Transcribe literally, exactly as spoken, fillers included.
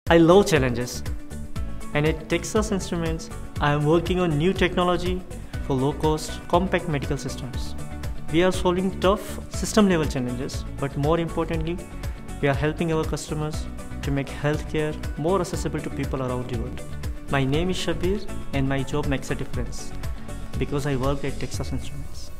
I love challenges, and at Texas Instruments, I am working on new technology for low-cost, compact medical systems. We are solving tough system-level challenges, but more importantly, we are helping our customers to make healthcare more accessible to people around the world. My name is Shabbir, and my job makes a difference because I work at Texas Instruments.